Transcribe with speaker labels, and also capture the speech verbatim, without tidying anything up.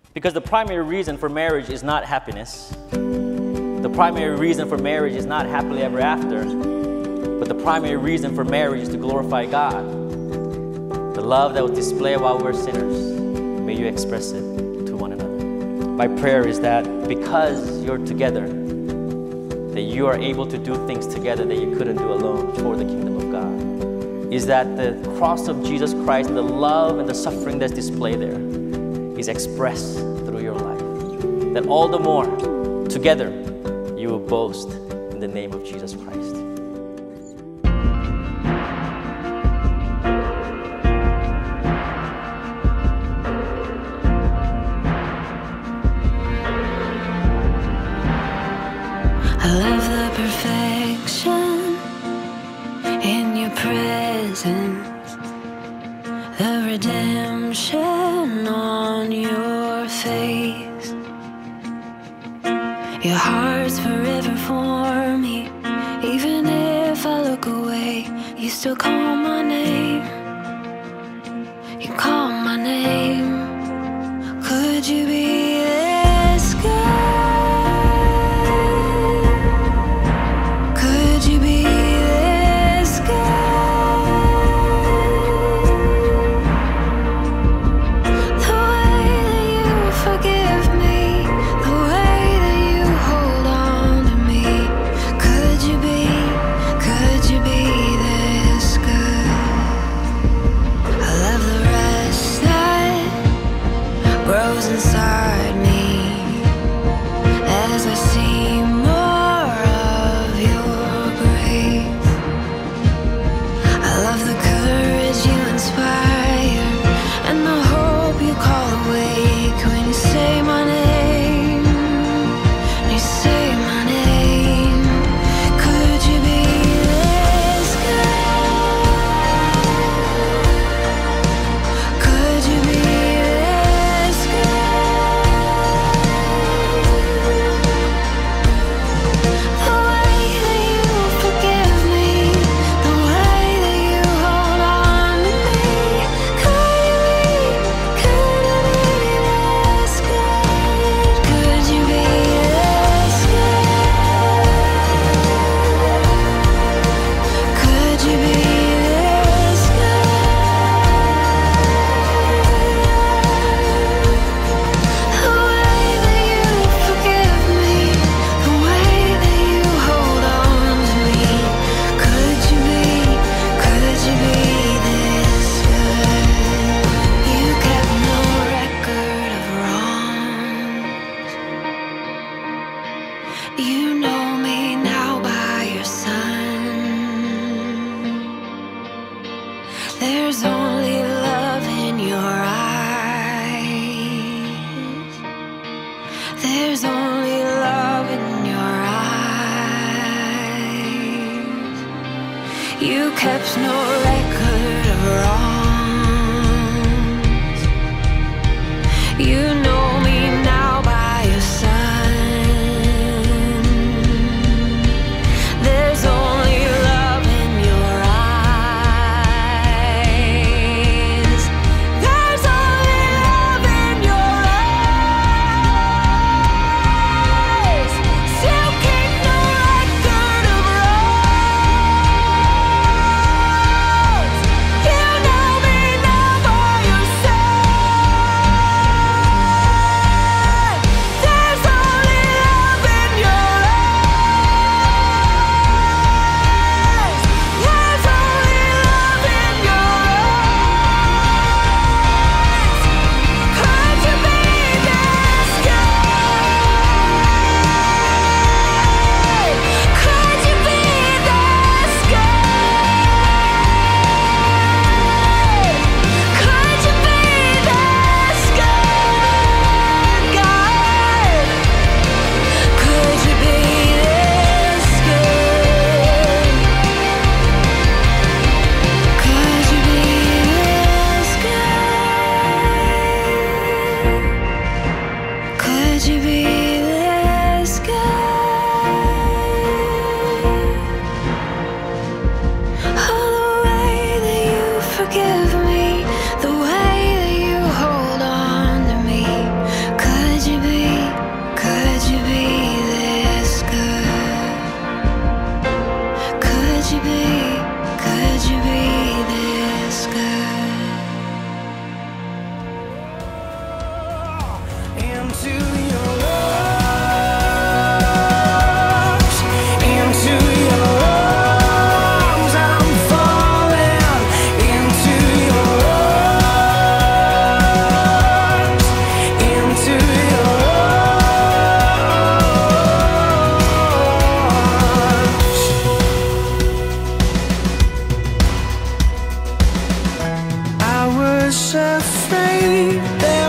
Speaker 1: Because the primary reason for marriage is not happiness. The primary reason for marriage is not happily ever after. But the primary reason for marriage is to glorify God. The love that was displayed while we were sinners, may you express it to one another. My prayer is that because you're together, that you are able to do things together that you couldn't do alone for the kingdom of God. Is that the cross of Jesus Christ and the love and the suffering that's displayed there is expressed through your life. That all the more, together, you will boast in the name of Jesus Christ.
Speaker 2: I love the perfection in your presence, the redemption on your face. Your heart's forever for me. Even if I look away, you still call my name. You call my name. Could you be this good? Inside me as I see more of your grace. I love the courage you inspire and the hope you call awake when you say my name. You say my name. Could you be this good? Could you be this good? The way that you forgive me, the way that you hold on to me. Could you be, could you be this good? Could you be this good? Could you be this good? The way that you forgive me, the way that you hold on to me. Could you be, could you be this good? You kept no record of wrongs. You know me now by your Son. There's only love in your eyes. There's only love in your eyes. You kept no record of wrongs. You know me now by your Son. There's only love in your eyes. There's only love in your eyes. Still keep no record of wrongs. You know into your arms, into your arms. I'm falling into your arms, into your arms. I was afraid there